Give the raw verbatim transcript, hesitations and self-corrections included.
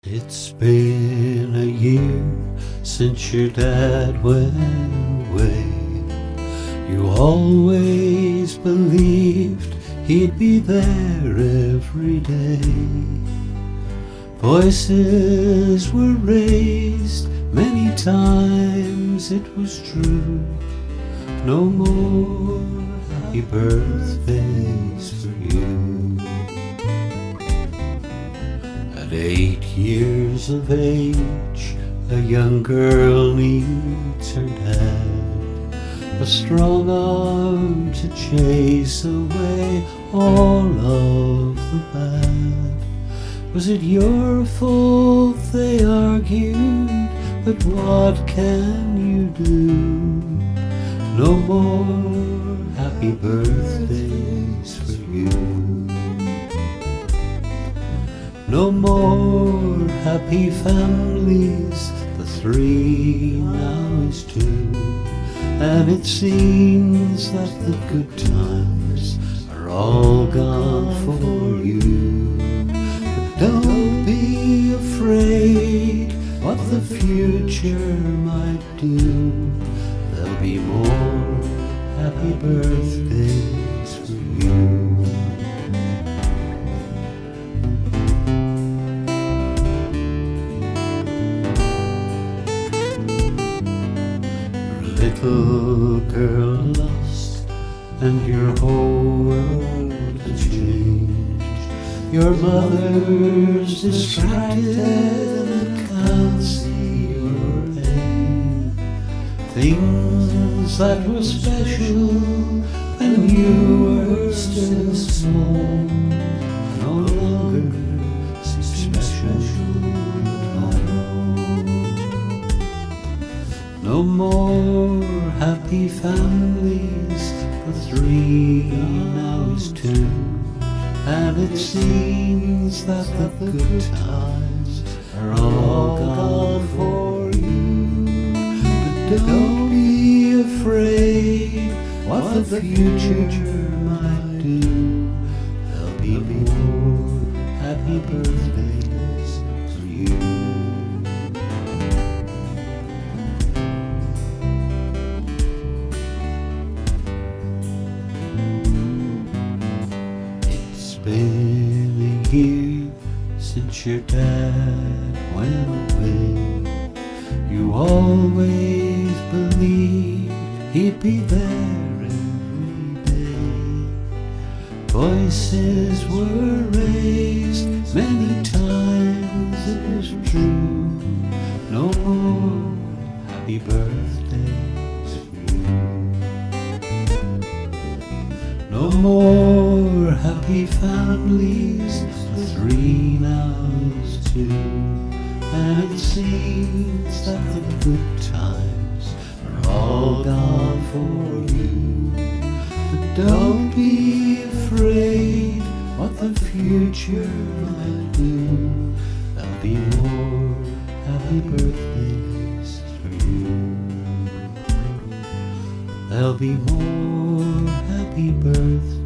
It's been a year since your dad went away. You always believed he'd be there every day. Voices were raised many times, it was true. No more happy birthdays for you. At eight years of age, a young girl needs her dad, a strong arm to chase away all of the bad. Was it your fault, they argued, but what can you do? No more happy birthdays for you. No more happy families, the three now is two. And it seems that the good times are all gone for you. But don't be afraid what the future might do. There'll be more happy birthdays for you. Little girl lost, and your whole world has changed. Your mother's distracted and can't see your pain. Things that were special when you were still small no longer seem special at all. No more happy families, the three now is two. And it seems that the good times are all gone for you. But don't be afraid what the future might do. There'll be more happy birthdays for you. It's been a year since your dad went away. You always believed he'd be there every day. Voices were raised many times, it was true. No more happy birthdays for you. No more happy families, the three now's two. And it seems that the good times are all gone for you. But don't be afraid what the future might do. There'll be more happy birthdays for you. There'll be more happy birthdays